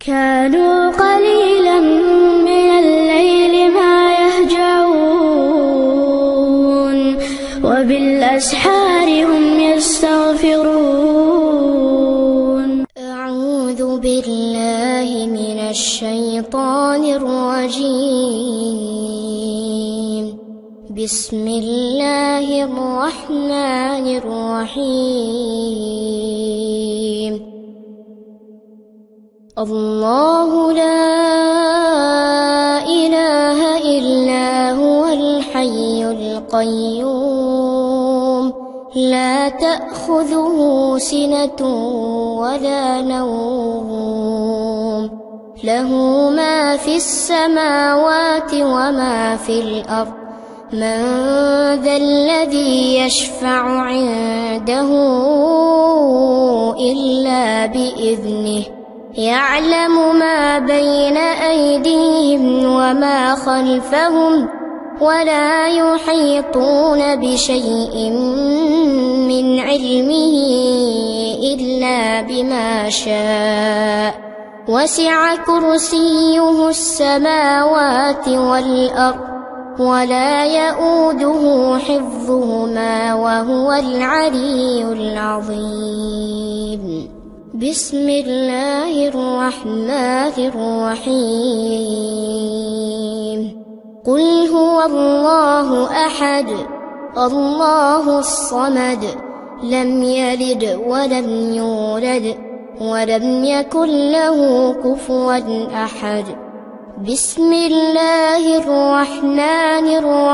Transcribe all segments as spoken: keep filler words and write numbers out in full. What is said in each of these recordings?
كانوا قليلا من الليل ما يهجعون وبالأسحار هم يستغفرون. أعوذ بالله من الشيطان الرجيم. بسم الله الرحمن الرحيم. الله لا إله إلا هو الحي القيوم لا تأخذه سنة ولا نوم له ما في السماوات وما في الأرض من ذا الذي يشفع عنده إلا بإذنه يعلم ما بين أيديهم وما خلفهم ولا يحيطون بشيء من علمه إلا بما شاء وسع كرسيه السماوات والأرض ولا يؤوده حفظهما وهو العلي العظيم. بسم الله الرحمن الرحيم. قل هو الله أحد الله الصمد لم يلد ولم يولد ولم يكن له كفوا أحد. بسم الله الرحمن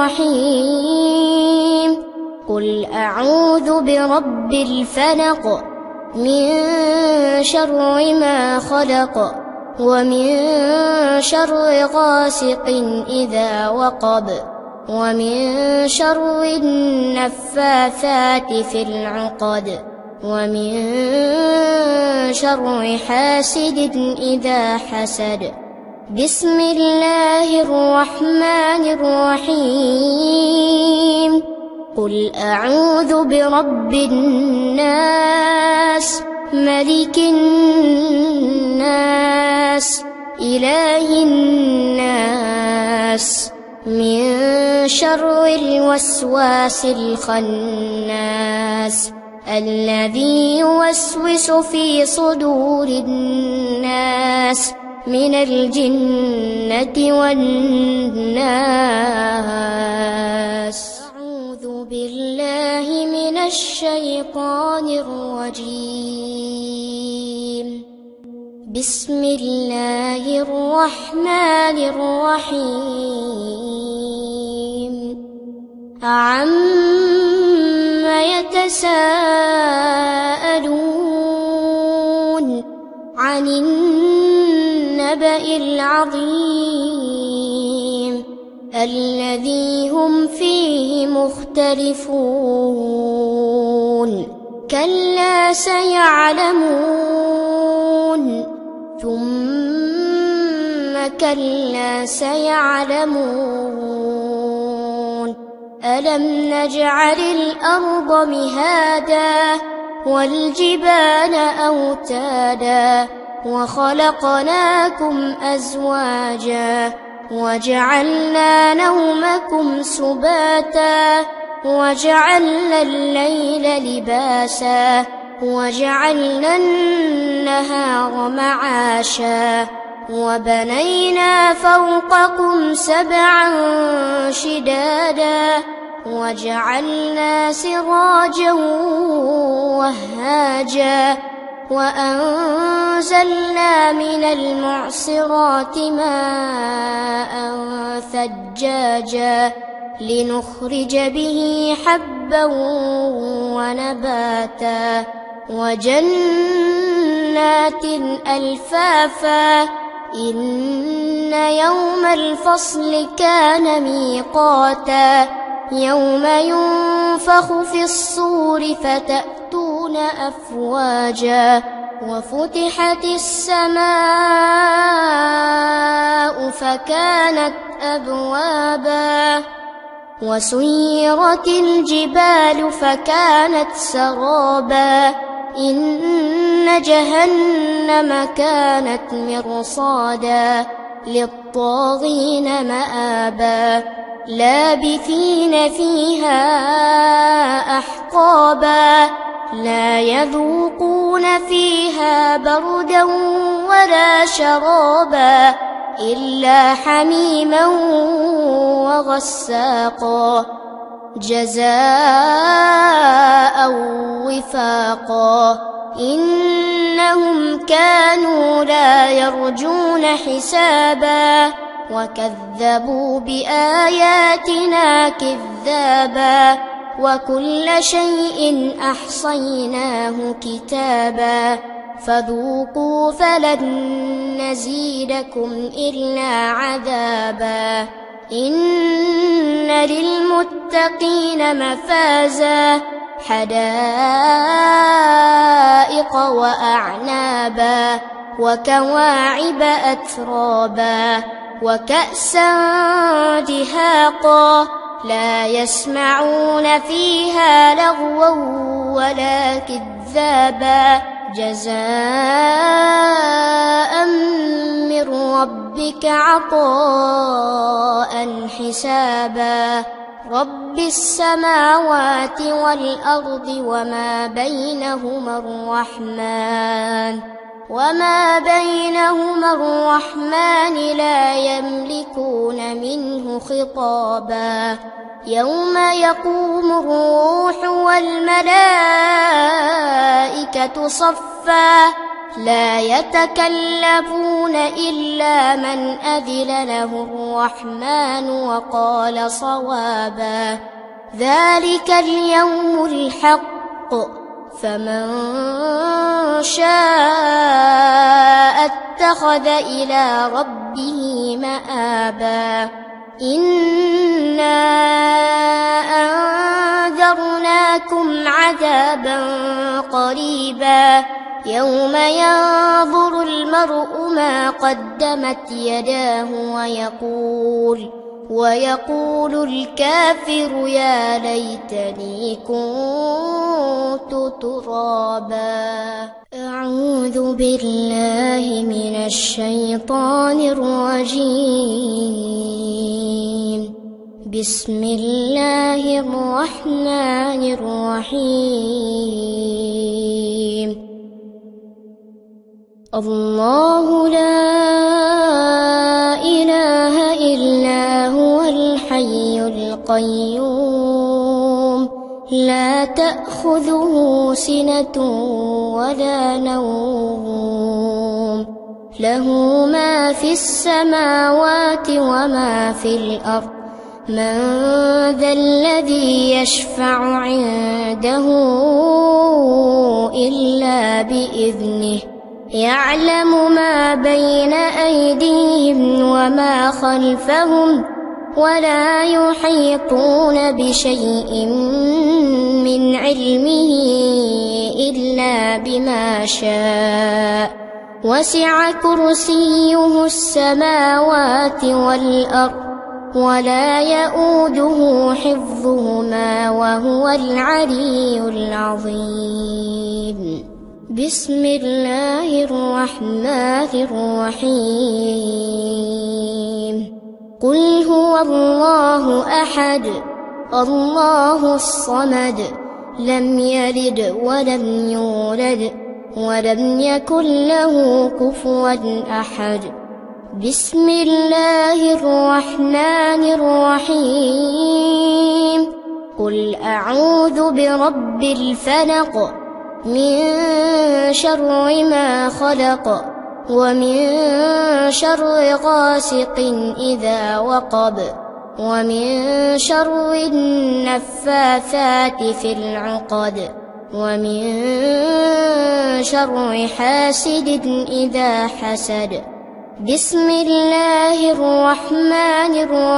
الرحيم. قل أعوذ برب الفلق من شر ما خلق ومن شر غاسق إذا وقب ومن شر النفاثات في العقد ومن شر حاسد إذا حسد. بسم الله الرحمن الرحيم. قل أعوذ برب الناس ملك الناس إله الناس من شر الوسواس الخناس الذي يوسوس في صدور الناس من الجنة والناس. أعوذ بالله من الشيطان الرجيم. بسم الله الرحمن الرحيم. عَمَّ يتساءلون عن النبأ العظيم الذي هم فيه مختلفون. كلا سيعلمون ثم كلا سيعلمون. ألم نجعل الأرض مهادا والجبال أوتادا وخلقناكم أزواجا وجعلنا نومكم سباتا وجعلنا الليل لباسا وجعلنا النهار معاشا وبنينا فوقكم سبعا شدادا وجعلنا سراجا وهاجا وأنزلنا من المعصرات ماء ثجاجا لنخرج به حبا ونباتا وجنات ألفافا. إن يوم الفصل كان ميقاتا يوم ينفخ في الصور فتأتون أفواجا وفتحت السماء فكانت أبوابا وسيرت الجبال فكانت سرابا إن جهنم كانت مرصادا للطاغين مآبا لابثين فيها أحقابا لا يذوقون فيها بردا ولا شرابا إلا حميما وغساقا جزاء وفاقا إنهم كانوا لا يرجون حسابا وكذبوا بآياتنا كذابا وكل شيء أحصيناه كتابا فذوقوا فلن نزيدكم إلا عذابا إن للمتقين مفازا حدائق وأعنابا وكواعب أترابا وكأسا دهاقا لا يسمعون فيها لغوا ولا كذابا جزاء من ربك عطاء حسابا رب السماوات والأرض وما بينهما الرحمن وما بينهما الرحمن لا يملكون منه خطابا يوم يقوم الروح والملائكة صفا لا يتكلمون إلا من أذن له الرحمن وقال صوابا ذلك اليوم الحق فمن شاء اتخذ إلى ربه مآبا إنا أنذرناكم عذابا قريبا يوم ينظر المرء ما قدمت يداه ويقول ويقول الكافر يا ليتني كنت ترابا أعوذ بالله من الشيطان الرجيم بسم الله الرحمن الرحيم الله لا إله إلا هو الحي القيوم لا تأخذه سنة ولا نوم له ما في السماوات وما في الأرض من ذا الذي يشفع عنده إلا بإذنه يعلم ما بين أيديهم وما خلفهم ولا يحيطون بشيء من علمه إلا بما شاء وسع كرسيه السماوات والأرض ولا يؤوده حفظهما وهو العلي العظيم بسم الله الرحمن الرحيم قل هو الله أحد الله الصمد لم يلد ولم يولد ولم يكن له كفوا أحد بسم الله الرحمن الرحيم قل أعوذ برب الفلق من شر ما خلق ومن شر غاسق إذا وقب ومن شر النفاثات في العقد ومن شر حاسد إذا حسد بسم الله الرحمن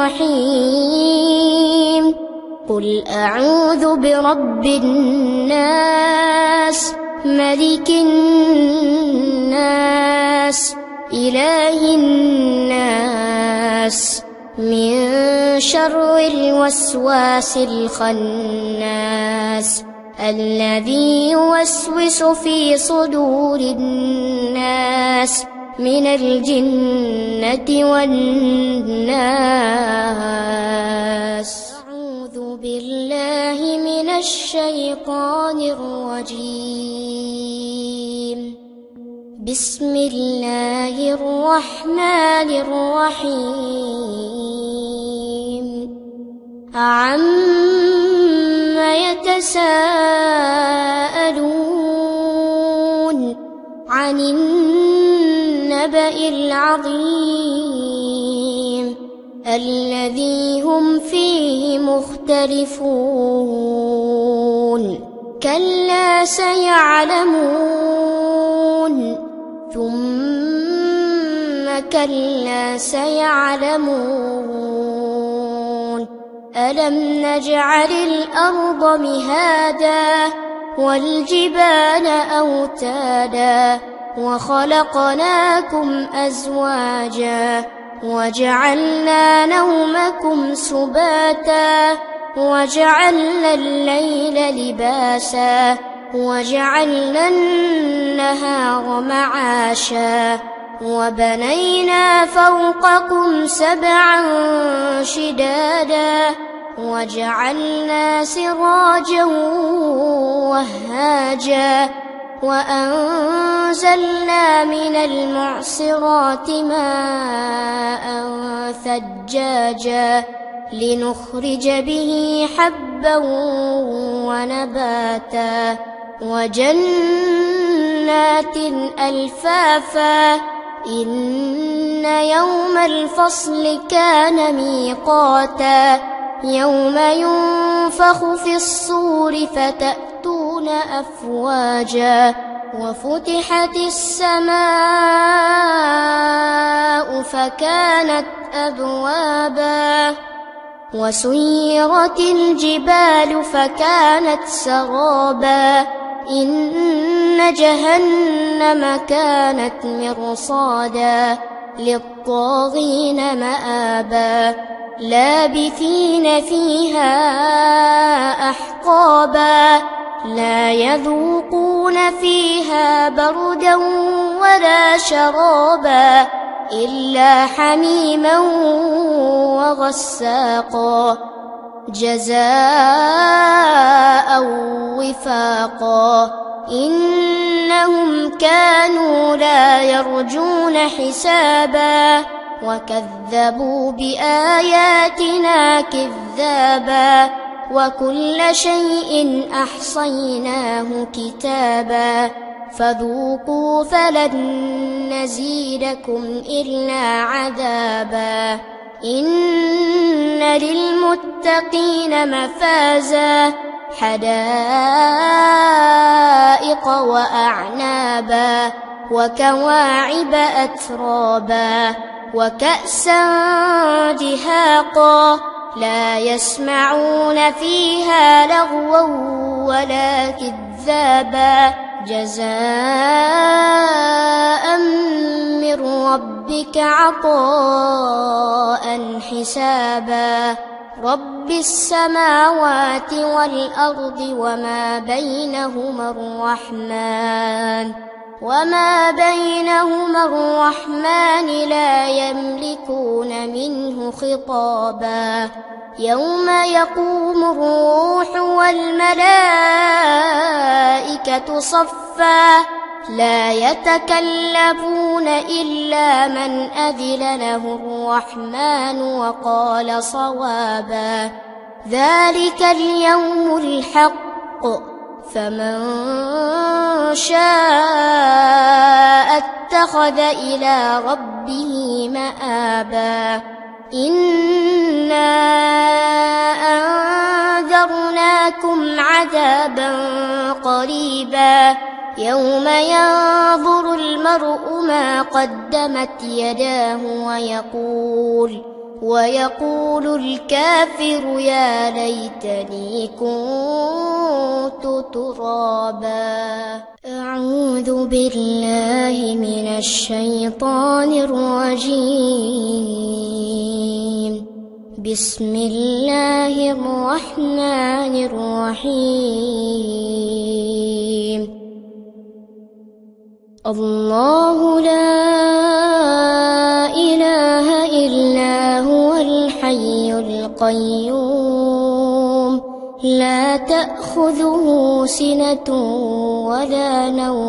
الرحيم قل أعوذ برب الناس ملك الناس إله الناس من شر الوسواس الخناس الذي يوسوس في صدور الناس من الجنة والناس. أعوذ بالله من الشيطان الرجيم. بسم الله الرحمن الرحيم. عما يتساءلون عن النبأ العظيم الذي هم فيه مختلفون. كلا سيعلمون ثم كلا سيعلمون. ألم نجعل الأرض مهادا والجبال أوتادا وخلقناكم أزواجا وجعلنا نومكم سباتا وجعلنا الليل لباسا وجعلنا النهار معاشا وبنينا فوقكم سبعا شدادا وجعلنا سراجا وهاجا وأنزلنا من المعصرات ماء ثجاجا لنخرج به حبا ونباتا وجنات ألفافا. إن يوم الفصل كان ميقاتا. يوم ينفخ في الصور فتأتون أفواجا وفتحت السماء فكانت أبوابا وسيرت الجبال فكانت سرابا. إن جهنم كانت مرصادا للطاغين مآبا. لابثين فيها أحقابا لا يذوقون فيها بردا ولا شرابا إلا حميما وغساقا جزاء وفاقا. إنهم كانوا لا يرجون حسابا وكذبوا بآياتنا كذابا وكل شيء أحصيناه كتابا. فذوقوا فلن نزيدكم إلا عذابا. إن للمتقين مفازا حدائق وأعنابا وكواعب أترابا وكأسا دهاقا لا يسمعون فيها لغوا ولا كذابا جزاء من ربك عطاء حسابا. رب السماوات والأرض وما بينهما الرحمن وما بينهما الرحمن لا يملكون منه خطابا. يوم يقوم الروح والملائكة صفا لا يتكلمون إلا من أذن له الرحمن وقال صوابا. ذلك اليوم الحق فمن شاء اتخذ إلى ربه مآبا. إنا أنذرناكم عذابا قريبا يوم ينظر المرء ما قدمت يداه ويقول ويقول الكافر يا ليتني كنت ترابا. أعوذ بالله من الشيطان الرجيم. بسم الله الرحمن الرحيم الله لا إله إلا هو الحي القيوم لا تأخذه سنة ولا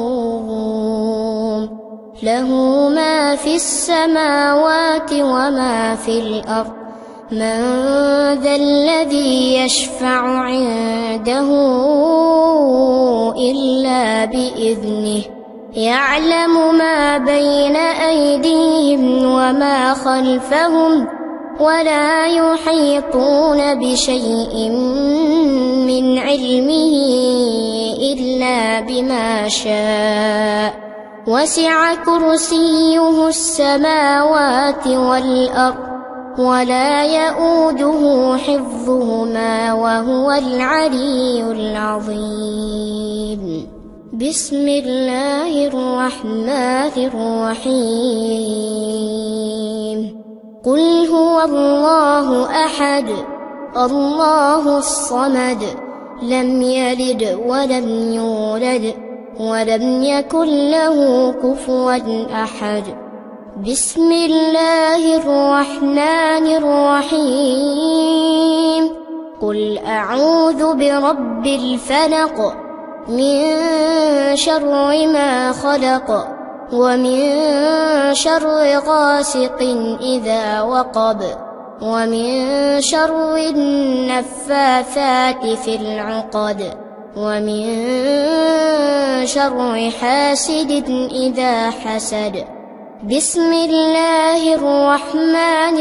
نوم له ما في السماوات وما في الأرض من ذا الذي يشفع عنده إلا بإذنه يعلم ما بين أيديهم وما خلفهم ولا يحيطون بشيء من علمه إلا بما شاء وسع كرسيه السماوات والأرض ولا يؤوده حفظهما وهو العلي العظيم بسم الله الرحمن الرحيم قل هو الله أحد الله الصمد لم يلد ولم يولد ولم يكن له كفوا أحد بسم الله الرحمن الرحيم قل أعوذ برب الفلق من شر ما خلق ومن شر غاسق إذا وقب ومن شر النفاثات في العقد ومن شر حاسد إذا حسد بسم الله الرحمن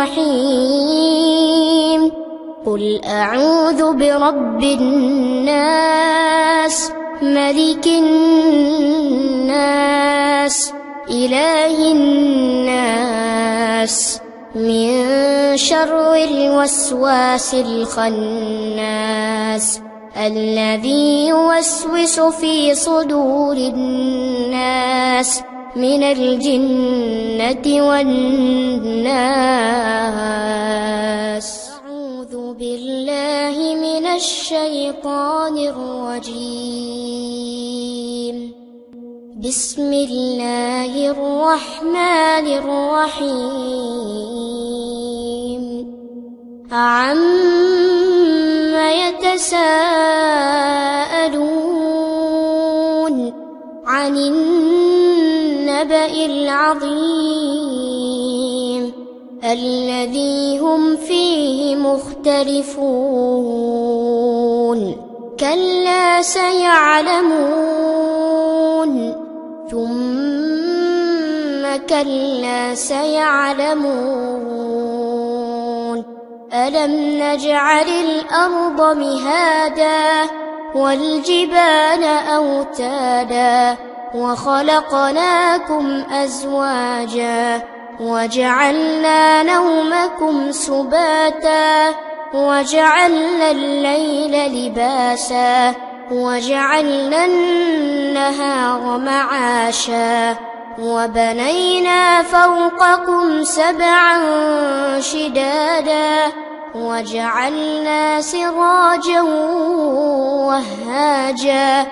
الرحيم قل أعوذ برب الناس ملك الناس إله الناس من شر الوسواس الخناس الذي يوسوس في صدور الناس من الجنة والناس أعوذ بالله من الشيطان الرجيم بسم الله الرحمن الرحيم عما يتساءلون عن النبأ العظيم الذي هم فيه مختلفون كلا سيعلمون ثم كلا سيعلمون ألم نجعل الأرض مهادا والجبال أوتادا وخلقناكم أزواجا وجعلنا نومكم سباتا وجعلنا الليل لباسا وجعلنا النهار معاشا وبنينا فوقكم سبعا شدادا وجعلنا سراجا وهاجا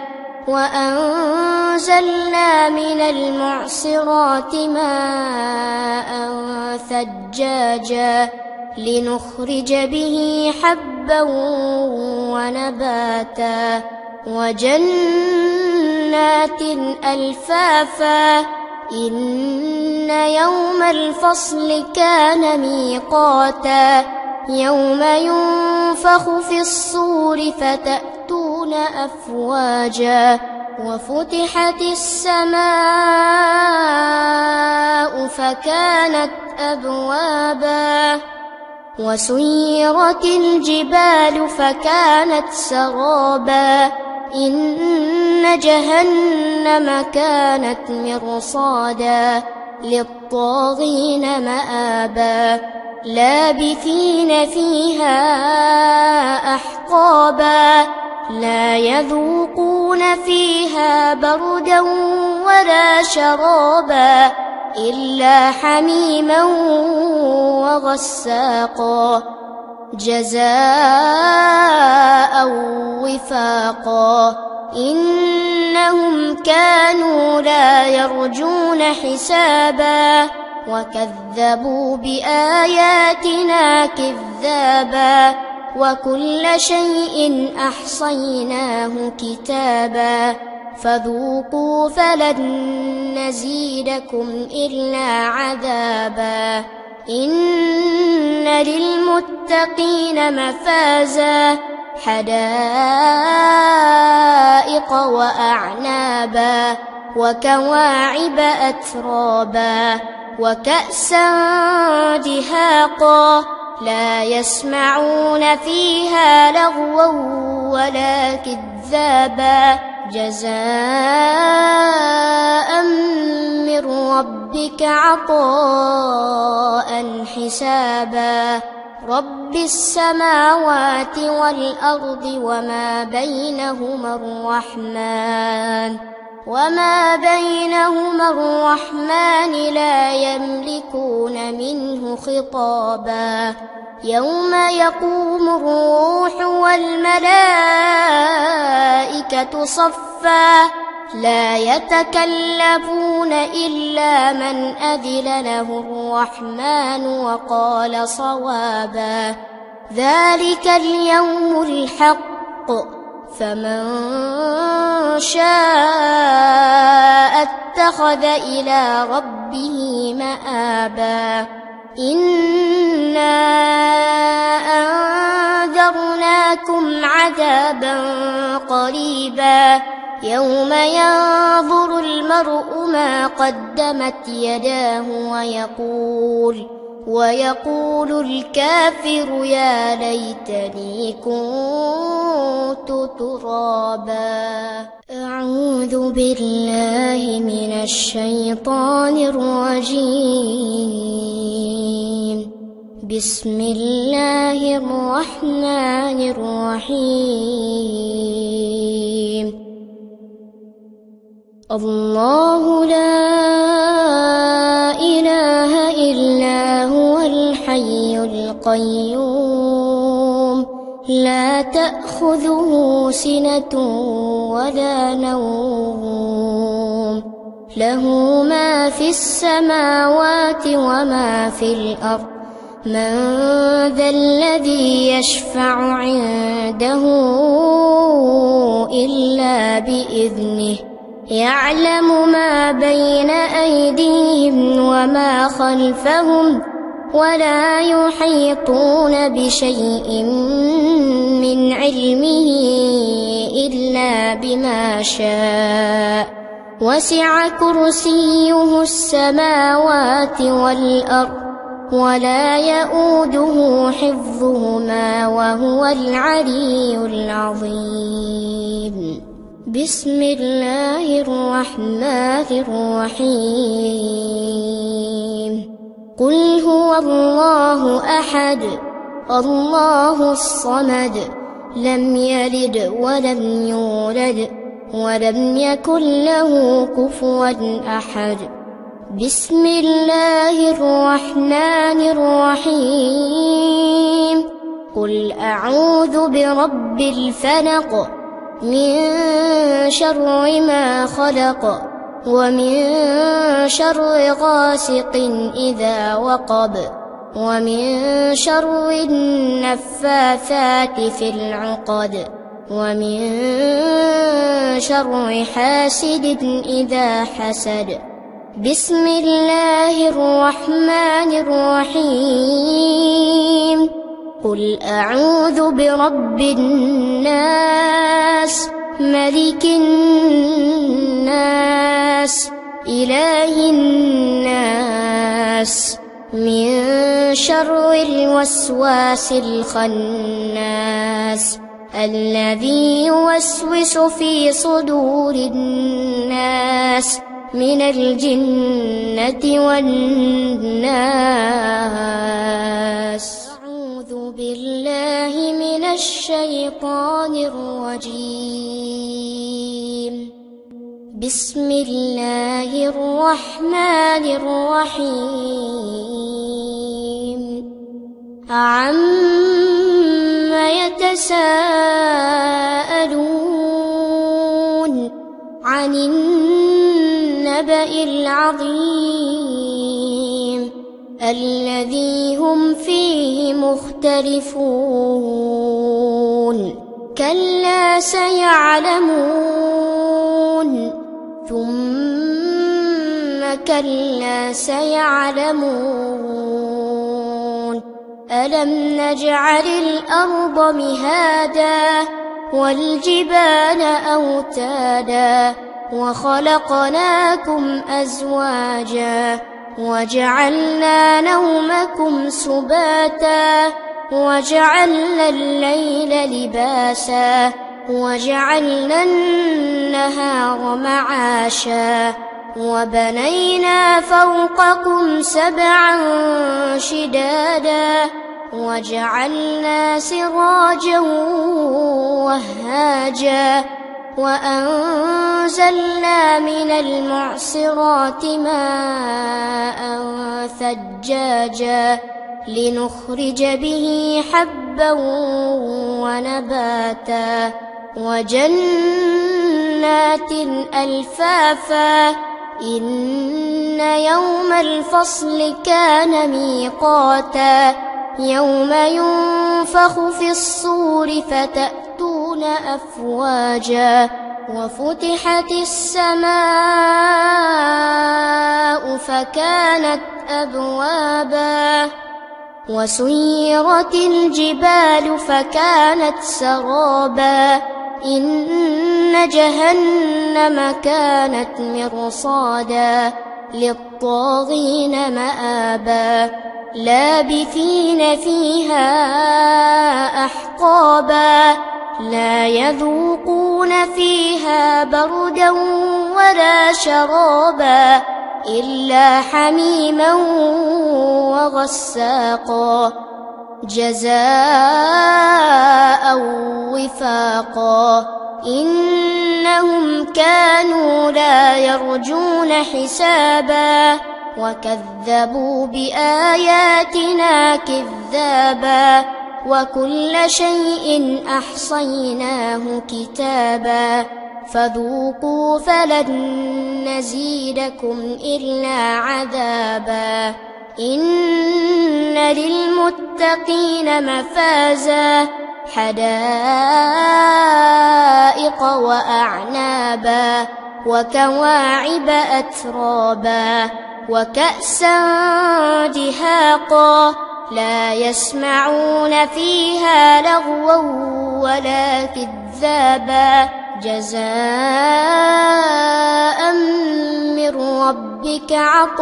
وأنزلنا من المعصرات ماء ثجاجا لنخرج به حبا ونباتا وجنات ألفافا إن يوم الفصل كان ميقاتا يوم ينفخ في الصور فتأتون أفواجا وفتحت السماء فكانت أبوابا وسيرت الجبال فكانت سرابا إن جهنم كانت مرصادا للطاغين مآبا لابثين فيها أحقابا لا يذوقون فيها بردا ولا شرابا إلا حميما وغساقا جزاء وفاقا إنهم كانوا لا يرجون حسابا وكذبوا بآياتنا كذابا وكل شيء أحصيناه كتابا فذوقوا فلن نزيدكم إلا عذابا إن للمتقين مفازا حدائق وأعنابا وكواعب أترابا وكأسا دهاقا لا يسمعون فيها لغوا ولا كذابا جزاء من ربك عطاء حسابا رب السماوات والأرض وما بينهما الرحمن وما بينهما الرحمن لا يملكون منه خطابا يوم يقوم الروح والملائكة صفا لا يتكلمون إلا من أذن له الرحمن وقال صوابا ذلك اليوم الحق فمن شاء اتخذ إلى ربه مآبا إنا أنذرناكم عذابا قريبا يوم ينظر المرء ما قدمت يداه ويقول ويقول الكافر يا ليتني كنت ترابا أعوذ بالله من الشيطان الرجيم بسم الله الرحمن الرحيم الله لا إله إلا هو الحي القيوم لا تأخذه سنة ولا نوم له ما في السماوات وما في الأرض من ذا الذي يشفع عنده إلا بإذنه يعلم ما بين أيديهم وما خلفهم ولا يحيطون بشيء من علمه إلا بما شاء وسع كرسيه السماوات والأرض ولا يؤوده حفظهما وهو العلي العظيم بسم الله الرحمن الرحيم قل هو الله أحد الله الصمد لم يلد ولم يولد ولم يكن له كفوا أحد بسم الله الرحمن الرحيم قل أعوذ برب الفلق من شر ما خلق ومن شر غاسق إذا وقب ومن شر النفاثات في العقد ومن شر حاسد إذا حسد بسم الله الرحمن الرحيم قل أعوذ برب الناس ملك الناس إله الناس من شر الوسواس الخناس الذي يوسوس في صدور الناس من الجنة والناس أعوذ بالله من الشيطان الرجيم بسم الله الرحمن الرحيم عما يتساءلون عن النبأ العظيم الذي هم فيه مختلفون كلا سيعلمون ثم كلا سيعلمون ألم نجعل الأرض مهادا والجبال أوتادا وخلقناكم أزواجا وجعلنا نومكم سباتا وجعلنا الليل لباسا وجعلنا النهار معاشا وبنينا فوقكم سبعا شدادا وجعلنا سراجا وهاجا وأنزلنا من المعصرات ماء ثجاجا لنخرج به حبا ونباتا وجنات ألفافا إن يوم الفصل كان ميقاتا يوم ينفخ في الصور فتأتون أفواجا وفتحت السماء فكانت أبوابا وسيرت الجبال فكانت سرابا إن جهنم كانت مرصادا للطاغين مآبا لابثين فيها أحقابا لا يذوقون فيها بردا ولا شرابا إلا حميما وغساقا جزاء وفاقا إنهم كانوا لا يرجون حسابا وكذبوا بآياتنا كذابا وكل شيء أحصيناه كتابا فذوقوا فلن نزيدكم إلا عذابا إن للمتقين مفازا حدائق وأعنابا وكواعب أترابا وكأسا دهاقا لا يسمعون فيها لغوا ولا كذابا جزاء من ربك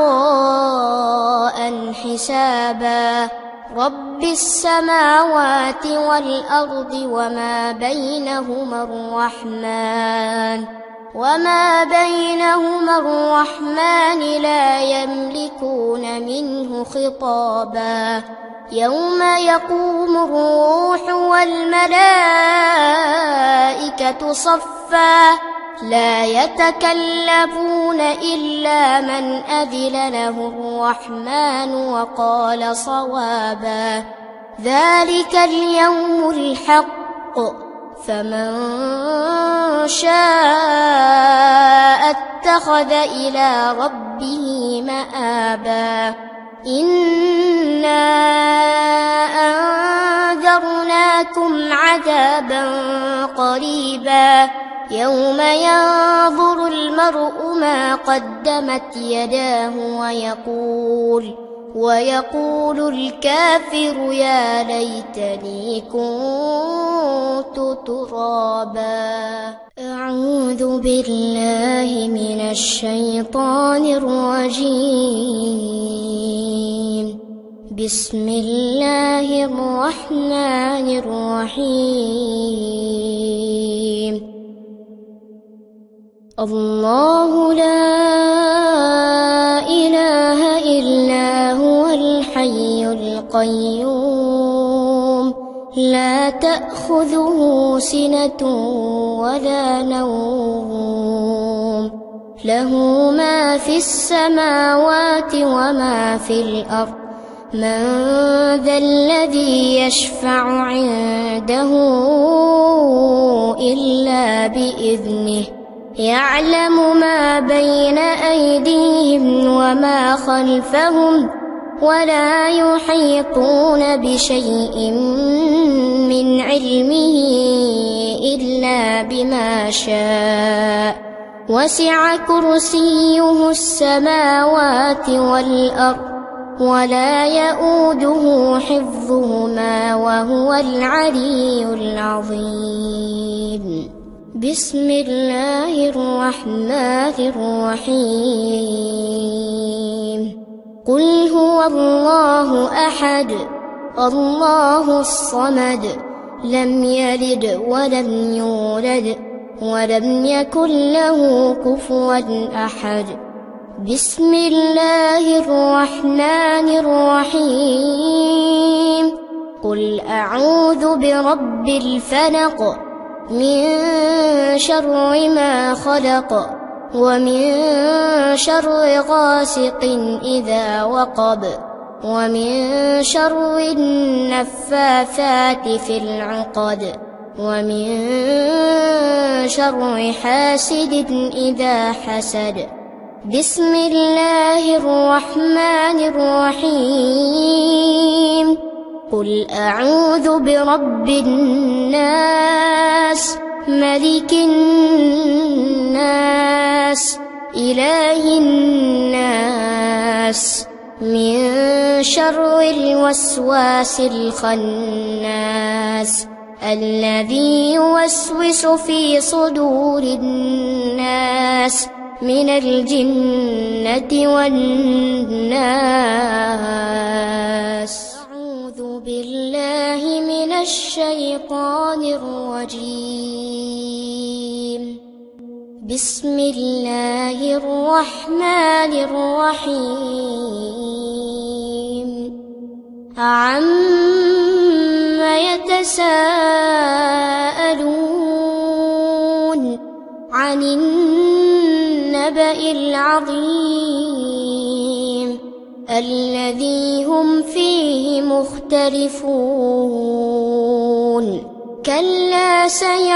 عطاء حسابا رب السماوات والأرض وما بينهما الرحمن وما بينهما الرحمن لا يملكون منه خطابا يوم يقوم الروح والملائكة صفا لا يتكلمون إلا من أذن له الرحمن وقال صوابا ذلك اليوم الحق فمن شاء اتخذ إلى ربه مآبا إنا أنذرناكم عذابا قريبا يوم ينظر المرء ما قدمت يداه ويقول ويقول الكافر يا ليتني كنت ترابا أعوذ بالله من الشيطان الرجيم بسم الله الرحمن الرحيم الله لا إله إلا هو الحي القيوم لا تأخذه سنة ولا نوم له ما في السماوات وما في الأرض من ذا الذي يشفع عنده إلا بإذنه يعلم ما بين أيديهم وما خلفهم ولا يحيطون بشيء من علمه إلا بما شاء وسع كرسيه السماوات والأرض ولا يؤوده حفظهما وهو العلي العظيم. بسم الله الرحمن الرحيم. قل هو الله أحد الله الصمد لم يلد ولم يولد ولم يكن له كفوا أحد. بسم الله الرحمن الرحيم. قل أعوذ برب الفلق من شر ما خلق ومن شر غاسق إذا وقب ومن شر النفاثات في العقد ومن شر حاسد إذا حسد. بسم الله الرحمن الرحيم. قل أعوذ برب الناس ملك الناس إله الناس من شر الوسواس الخناس الذي يوسوس في صدور الناس من الجنة والناس. أعوذ بالله من الشيطان الرجيم. بسم الله الرحمن الرحيم. عما يتساءلون عن النبأ العظيم الذي هم فيه مختلفون. كلا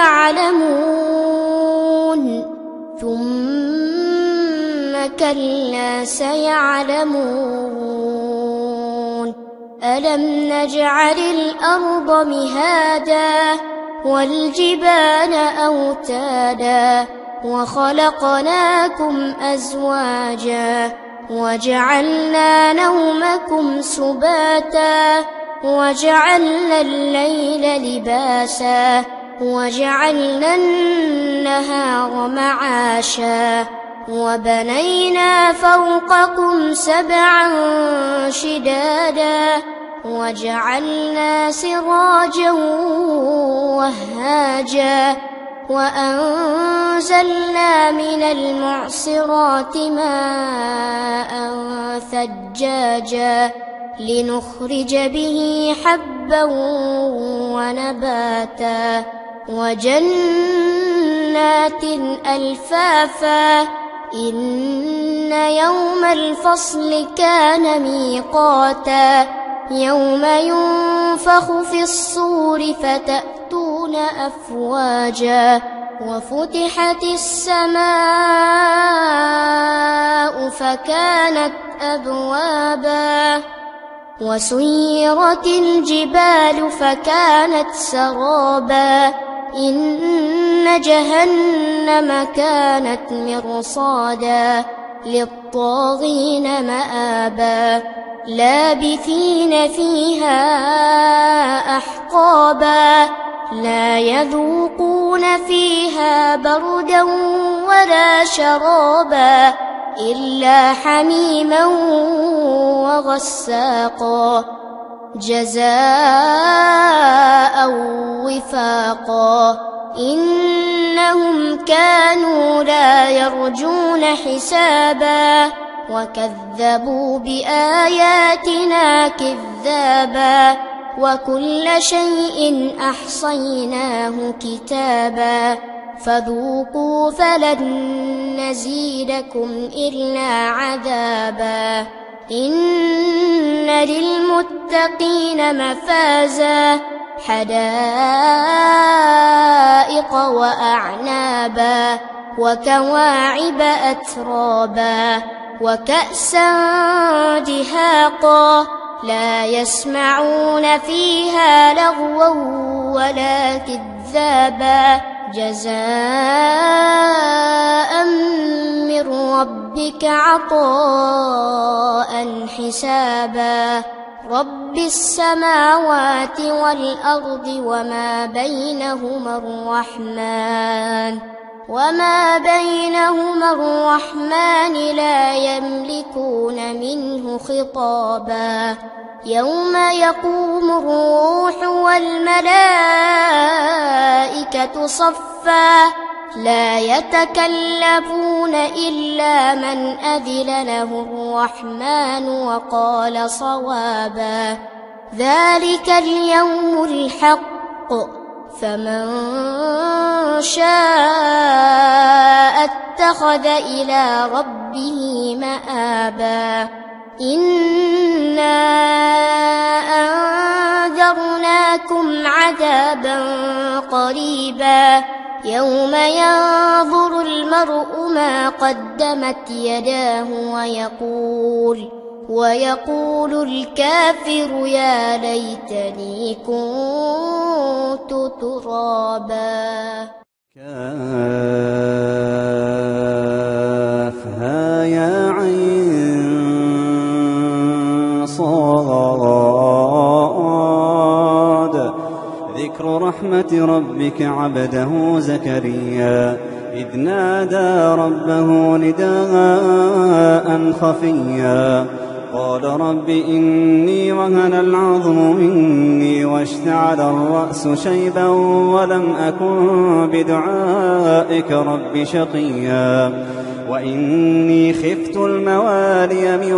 سيعلمون ثم كلا سيعلمون. ألم نجعل الأرض مهادا والجبال أوتادا وخلقناكم أزواجا وجعلنا نومكم سباتا وجعلنا الليل لباسا وجعلنا النهار معاشا وبنينا فوقكم سبعا شدادا وجعلنا سراجا وهاجا وأنزلنا من المعصرات ماء ثجاجا لنخرج به حبا ونباتا وجنات ألفافا. إن يوم الفصل كان ميقاتا يوم ينفخ في الصور فتأتون أفواجا وفتحت السماء فكانت أبوابا وسيرت الجبال فكانت سرابا. إن جهنم كانت مرصادا للطاغين مآبا لابثين فيها أحقابا لا يذوقون فيها بردا ولا شرابا إلا حميما وغساقا جزاء وفاقا. إنهم كانوا لا يرجون حسابا وكذبوا بآياتنا كذابا وكل شيء أحصيناه كتابا فذوقوا فلن نزيدكم إلا عذابا إن للمتقين مفازا حدائق وأعنابا وكواعب أترابا وكأسا دهاقا لا يسمعون فيها لغوا ولا كذابا جزاء من ربك عطاء حسابا رب السماوات والأرض وما بينهما الرحمن وما بينهما الرحمن لا يملكون منه خطابا يوم يقوم الروح والملائكة صفا لا يتكلمون إلا من أذن له الرحمن وقال صوابا ذلك اليوم الحق فمن شاء اتخذ إلى ربه مآبا إنا أنذرناكم عذابا قريبا يوم ينظر المرء ما قدمت يداه ويقول ويقول الكافر يا ليتني كنت ترابا كافها يا عين صاد ذكر رحمة ربك عبده زكريا إذ نادى ربه نداء خفيا قال رب إني وهن العظم مني واشتعل الرأس شيبا ولم أكن بدعائك رب شقيا وإني خفت الموالي من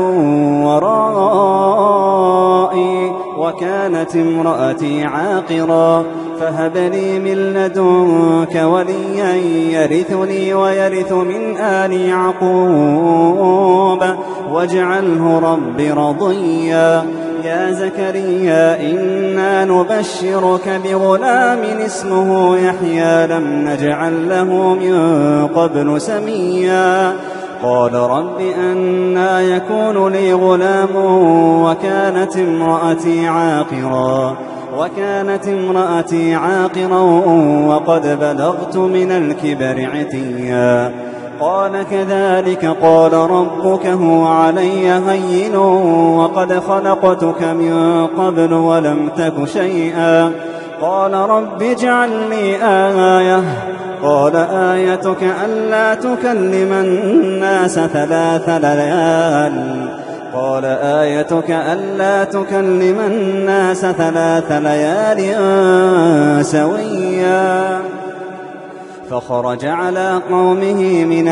ورائي وكانت امرأتي عاقرا فهب لي من لدنك وليا يرثني ويرث من آل يعقوب واجعله رب رضيا يا زكريا إنا نبشرك بغلام اسمه يحيى لم نجعل له من قبل سميا قال رب أنى يكون لي غلام وكانت امرأتي عاقرا وكانت امرأتي عاقرا وقد بلغت من الكبر عتيا قال كذلك قال ربك هو علي هين وقد خلقتك من قبل ولم تك شيئا قال رب اجعل لي آية قال آيتك ألا تكلم الناس ثلاث ليال قال آيتك ألا تكلم الناس ثلاث ليال سويا فخرج على قومه من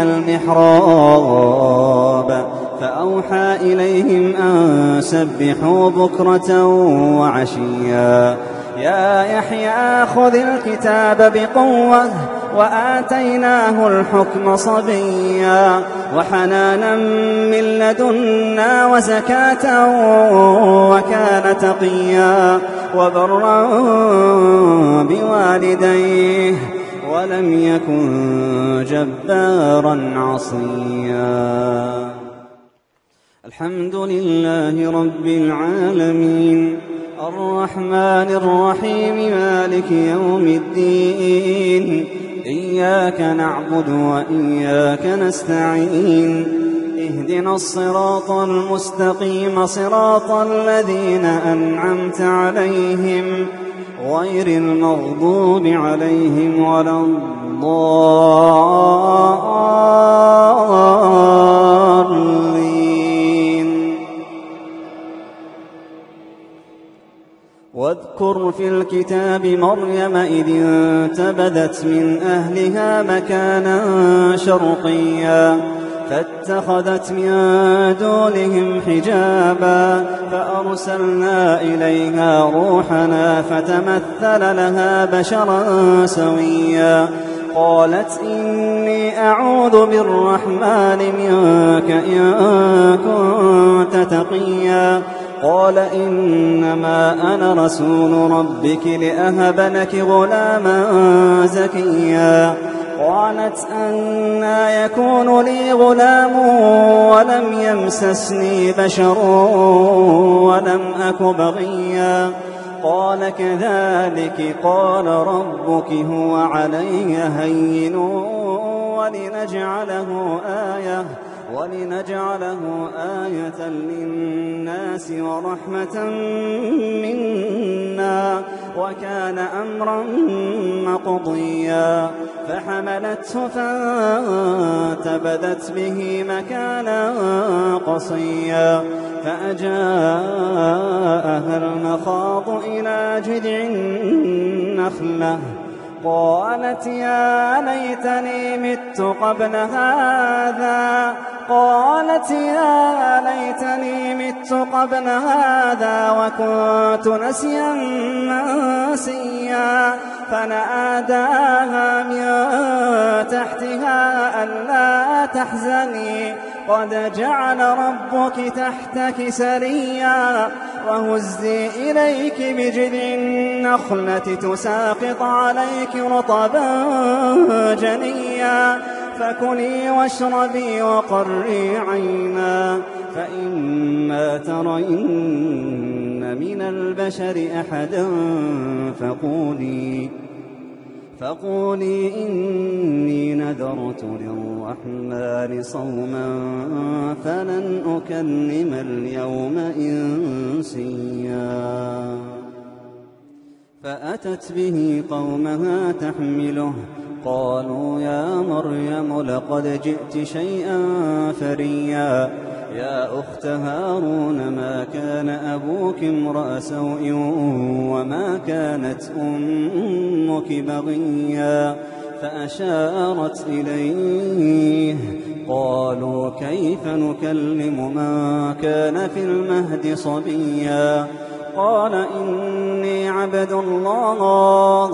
المحراب فأوحى إليهم أن سبحوا بكرة وعشيا يا يحيى خذ الكتاب بقوة وآتيناه الحكم صبيا وحنانا من لدنا وزكاة وكان تقيا وبرا بوالديه ولم يكن جبارا عصيا الحمد لله رب العالمين الرحمن الرحيم مالك يوم الدين إياك نعبد وإياك نستعين اهدنا الصراط المستقيم صراط الذين أنعمت عليهم غير المغضوب عليهم ولا الضالين واذكر في الكتاب مريم إذ انتبذت من أهلها مكانا شرقيا فاتخذت من دونهم حجابا فأرسلنا إليها روحنا فتمثل لها بشرا سويا قالت إني أعوذ بالرحمن منك إن كنت تقيا قال إنما أنا رسول ربك لأهب لك غلاما زكيا قالت أنى يكون لي غلام ولم يمسسني بشر ولم أك بغيا قال كذلك قال ربك هو علي هين ولنجعله آية ولنجعله آية للناس ورحمة منا وكان أمرا مقضيا فحملته فانتبذت به مكانا قصيا فأجاءها المخاض إلى جذع النخلة قالت يا ليتني مت قبل هذا قالت يا ليتني مت قبل هذا وكنت نسيا منسيا فناداها من تحتها ألا تحزني قد جعل ربك تحتك سريا وهزي إليك بجذع النخلة تساقط عليك رطبا جنيا فكلي واشربي وقري عينا فإما ترين من البشر أحدا فقولي فقولي إني نذرت للرحمن صوما فلن أكلم اليوم إنسيا فأتت به قومها تحمله قالوا يا مريم لقد جئت شيئا فريا يا أخت هارون ما كان أبوك امرأ سوء وما كانت أمك بغيا فأشارت إليه قالوا كيف نكلم من كان في المهد صبيا قال إني عبد الله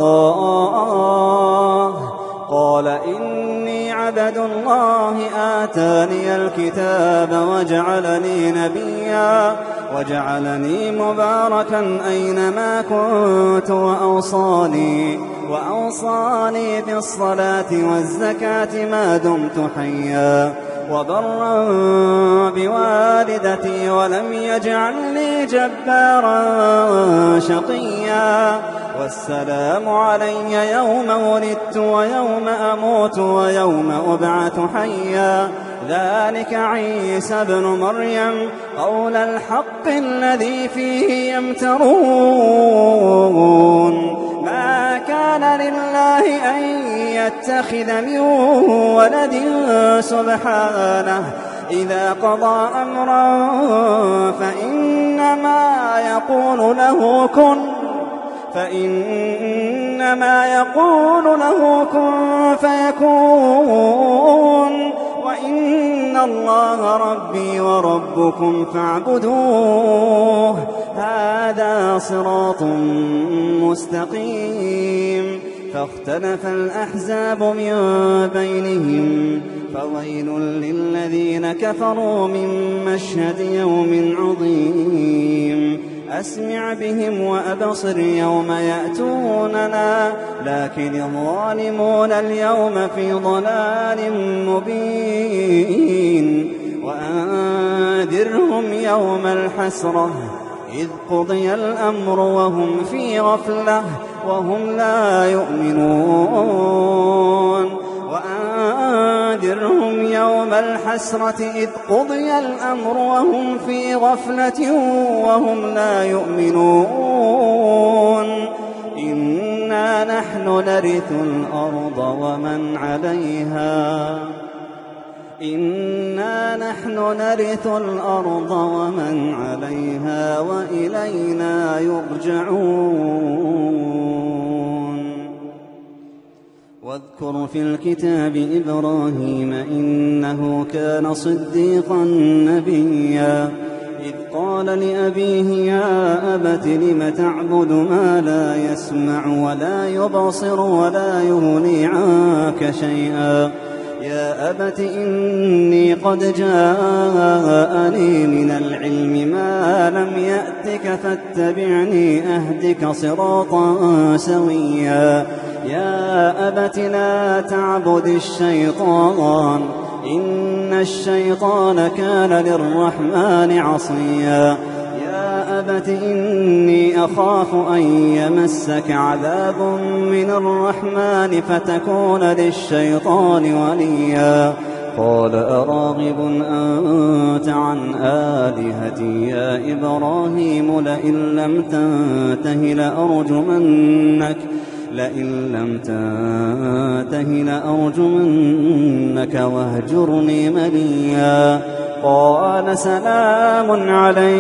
قال إني عبد الله آتاني الكتاب وجعلني نبيا وجعلني مباركا أينما كنت وأوصاني وأوصاني بالصلاة والزكاة ما دمت حيا وبرا بوالدتي ولم يجعلني جبارا شقيا والسلام علي يوم ولدت ويوم أموت ويوم أبعث حيا ذلك عيسى ابن مريم قول الحق الذي فيه يمترون ما كان لله أن يتخذ من ولد سبحانه إذا قضى أمرا فإنما يقول له كن فإنما يقول له كن فيكون وإن الله ربي وربكم فاعبدوه هذا صراط مستقيم فاختلف الأحزاب من بينهم فويل للذين كفروا من مشهد يوم عظيم أسمع بهم وأبصر يوم يأتوننا لكن الظالمون اليوم في ضلال مبين وأنذرهم يوم الحسرة إذ قضي الأمر وهم في غفلة وهم لا يؤمنون وأنذرهم يوم الحسرة إذ قضي الأمر وهم في غفلة وهم لا يؤمنون إنا نحن نرث الأرض ومن عليها إنا نحن نرث الأرض ومن عليها وإلينا يرجعون واذكر في الكتاب إبراهيم إنه كان صديقا نبيا إذ قال لأبيه يا أبت لم تعبد ما لا يسمع ولا يبصر ولا يغني عنك شيئا يا أبت إني قد جاءني من العلم ما لم يأتك فاتبعني أهدك صراطا سويا يا أبت لا تعبد الشيطان إن الشيطان كان للرحمن عصيا يا أبت إني أخاف أن يمسك عذاب من الرحمن فتكون للشيطان وليا قال أراغب أنت عن آلهتي يا إبراهيم لئن لم تنته لأرجمنك لئن لم تنته لأرجمنك واهجرني مليا قال سلام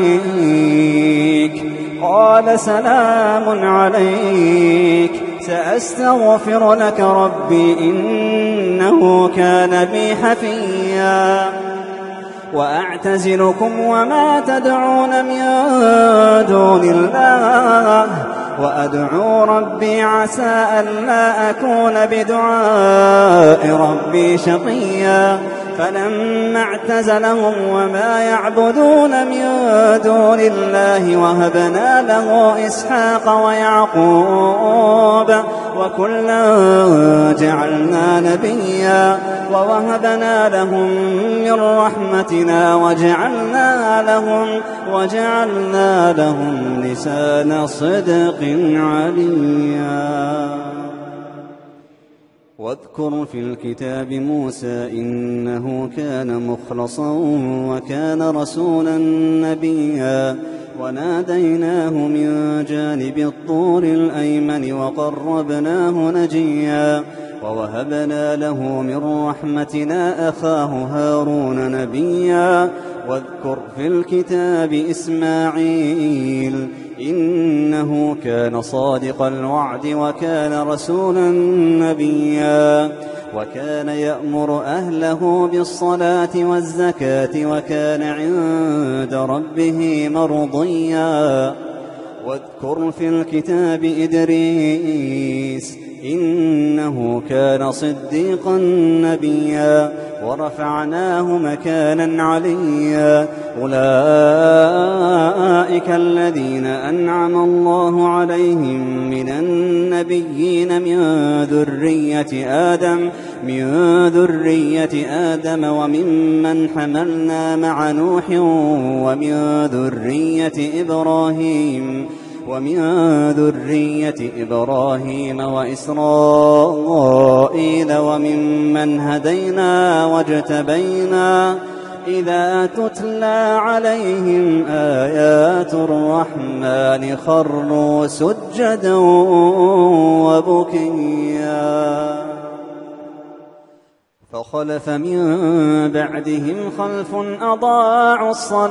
عليك قال سلام عليك سأستغفر لك ربي إنه كان بي حفيا وأعتزلكم وما تدعون من دون الله وأدعو ربي عسى ألا أكون بدعاء ربي شقيا فلما اعتزلهم وما يعبدون من دون الله وهبنا له إسحاق ويعقوب وكلا جعلنا نبيا ووهبنا لهم من رحمتنا وجعلنا لهم وجعلنا لهم لسان صدق عليا واذكر في الكتاب موسى إنه كان مخلصا وكان رسولا نبيا وناديناه من جانب الطور الأيمن وقربناه نجيا ووهبنا له من رحمتنا أخاه هارون نبيا واذكر في الكتاب إسماعيل إنه كان صادق الوعد وكان رسولا نبيا وكان يأمر أهله بالصلاة والزكاة وكان عند ربه مرضيا واذكر في الكتاب إدريس إنه كان صديقا نبيا ورفعناه مكانا عليا أولئك الذين أنعم الله عليهم من النبيين من ذرية آدم من ذرية آدم وممن حملنا مع نوح ومن ذرية إبراهيم ومن ذرية إبراهيم وإسرائيل وممن هدينا واجتبينا إذا تتلى عليهم آيات الرحمن خروا سجدا وبكيا فخلف من بعدهم خلف أضاعوا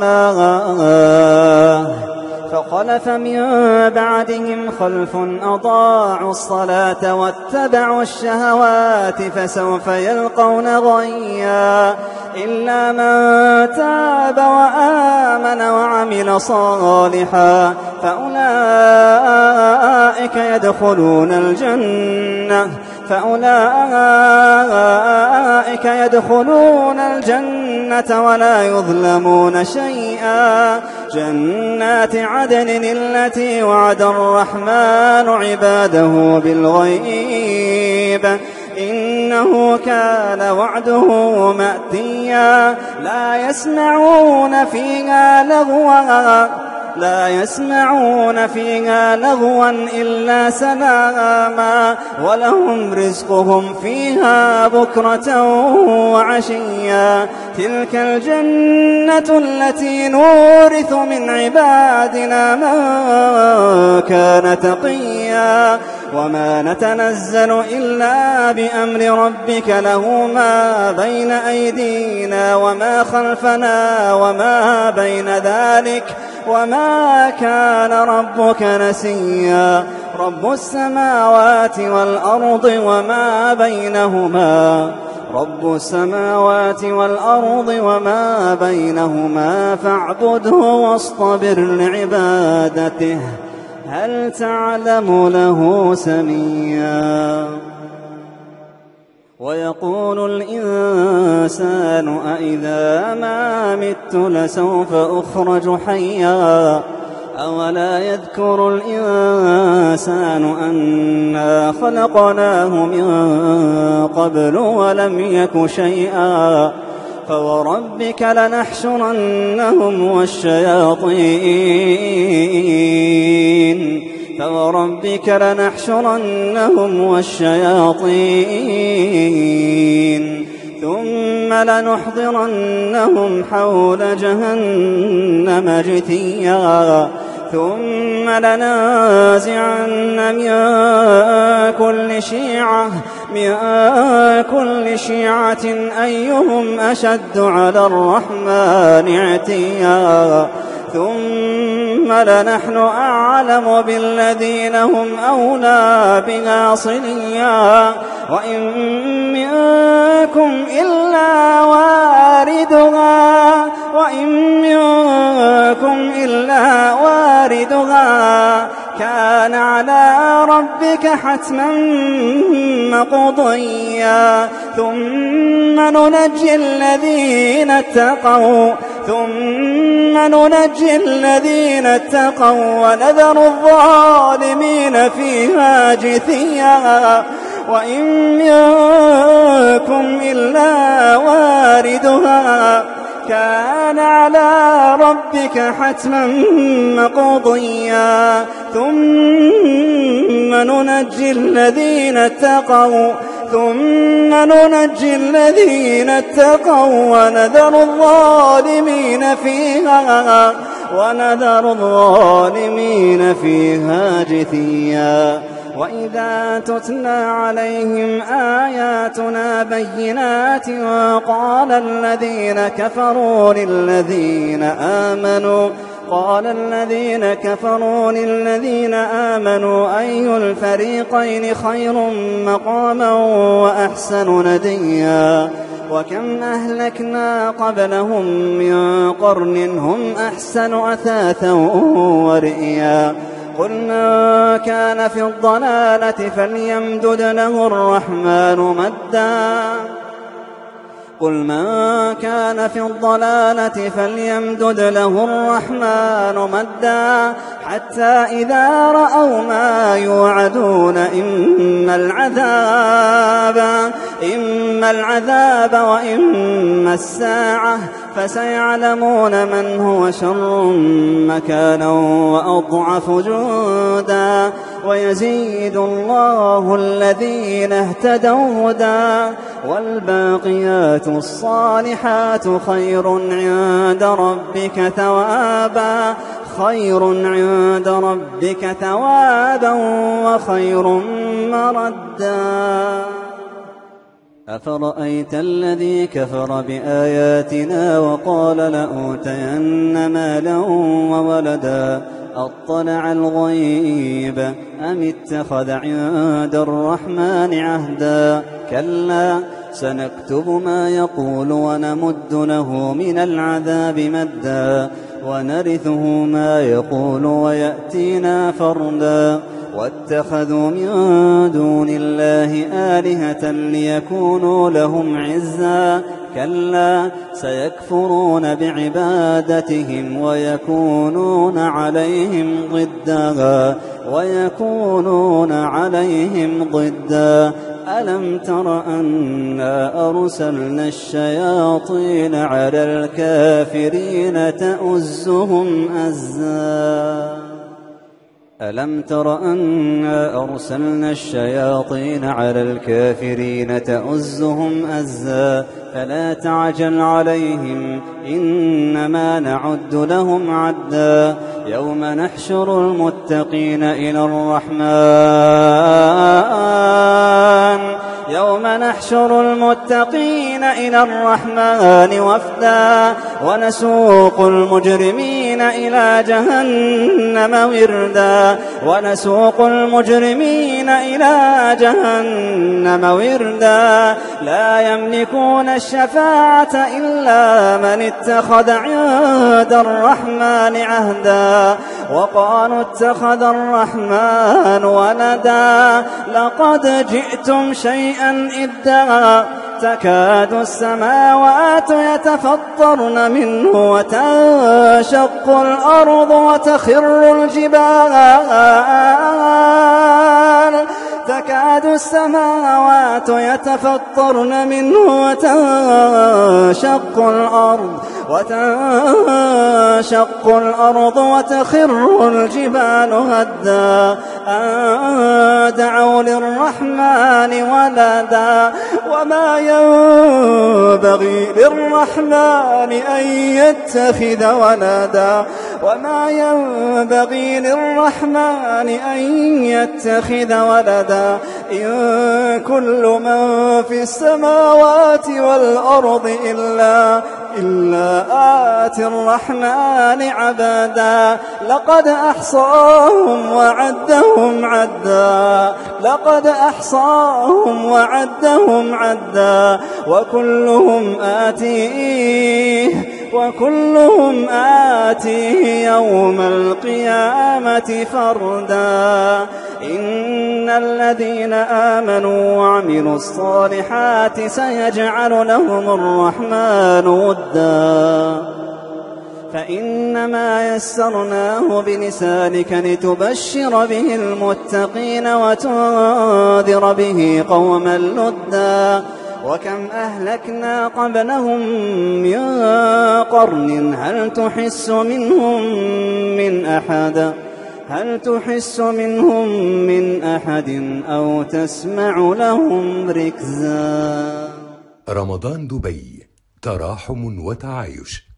الصلاة فخلف من بعدهم خلف أضاعوا الصلاة واتبعوا الشهوات فسوف يلقون غيا إلا من تاب وآمن وعمل صالحا فأولئك يدخلون الجنة فأولئك يدخلون الجنة ولا يظلمون شيئا جنات عدن التي وعد الرحمن عباده بالغيب إنه كان وعده مأتيا لا يسمعون فيها لغوا لا يسمعون فيها لغوا إلا سلاما ولهم رزقهم فيها بكرة وعشيا تلك الجنة التي نورث من عبادنا من كان تقيا وما نتنزل إلا بأمر ربك له ما بين أيدينا وما خلفنا وما بين ذلك وما كان ربك نسيا رب السماوات والأرض وما بينهما رب السماوات والأرض وما بينهما فاعبده واصطبر لعبادته هل تعلم له سميا ويقول الإنسان أإذا ما مت لسوف أخرج حيا أولا يذكر الإنسان أنا خلقناه من قبل ولم يك شيئا فوربك لنحشرنهم والشياطين فوربك لنحشرنهم والشياطين ثم لنحضرنهم حول جهنم جثيا ثم لننزعن من كل شيعة من كل شيعة أيهم أشد على الرحمن عتيا ثم لنحن أعلم بالذين هم أولى بها صليا وإن منكم إلا واردها وإن منكم إلا واردها كان على ربك حتما مقضيا ثم ننجي الذين اتقوا ثم ننجي الذين اتقوا ونذر الظالمين فيها جثيا وإن منكم إلا واردها كان على ربك حتما مقضيا ثم ننجي الذين اتقوا ثم ننجي الذين اتقوا ونذر الظالمين فيها ونذر الظالمين فيها جثيا وإذا تتلى عليهم آياتنا بينات قال الذين كفروا للذين آمنوا قال الذين كفروا للذين آمنوا أي الفريقين خير مقاما وأحسن نديا وكم أهلكنا قبلهم من قرن هم أحسن أثاثا ورئيا قل من كان في الضلالة فليمدد له الرحمن مدا قل من كان في الضلالة فليمدد له الرحمن مدا حتى إذا رأوا ما يوعدون إما العذاب إما العذاب وإما الساعة فسيعلمون من هو شر مكانا وأضعف جندا ويزيد الله الذين اهتدوا هدى والباقيات الصالحات خير عند ربك ثوابا خير عند ربك ثوابا وخير مردا أفرأيت الذي كفر بآياتنا وقال لأوتين مالا وولدا أطلع الغيب أم اتخذ عند الرحمن عهدا كلا سنكتب ما يقول ونمد له من العذاب مدا ونرثه ما يقول ويأتينا فردا واتخذوا من دون الله آلهة ليكونوا لهم عزا كلا سيكفرون بعبادتهم ويكونون عليهم ضدا ويكونون عليهم ضدا ألم تر أنا أرسلنا الشياطين على الكافرين تؤزهم أزا ألم تر أنا أرسلنا الشياطين على الكافرين تؤزهم أزا فلا تعجل عليهم إنما نعد لهم عدا يوم نحشر المتقين إلى الرحمن يوم نحشر المتقين إلى الرحمن وفدا ونسوق المجرمين المجرمين إلى جهنم وردا ونسوق المجرمين إلى جهنم وردا لا يملكون الشفاعة إلا من اتخذ عند الرحمن عهدا وقالوا اتخذ الرحمن ولدا لقد جئتم شيئا إدا تكاد السماوات يتفطرن منه وتنشق الأرض وتخر الجبال تكاد السماوات يتفطرن منه وتنشق الأرض وتنشق الأرض وتخر الجبال هدا أن دعوا للرحمن ولدا وما ينبغي للرحمن أن يتخذ ولدا وما ينبغي للرحمن أن يتخذ ولدا إن كل من في السماوات والأرض إلا إلا آتي الرحمن عبدا لقد أحصاهم وعدهم عدا لقد أحصاهم وعدهم عدا وكلهم آتيه وكلهم آتيه يوم القيامة فردا إن الذين آمنوا وعملوا الصالحات سيجعل لهم الرحمن ودا فإنما يسرناه بلسانك لتبشر به المتقين وتنذر به قوما لدا وكم أهلكنا قبلهم من قرن هل تحس منهم من أحد هل تحس منهم من أحد أو تسمع لهم ركزا. رمضان دبي تراحم وتعايش.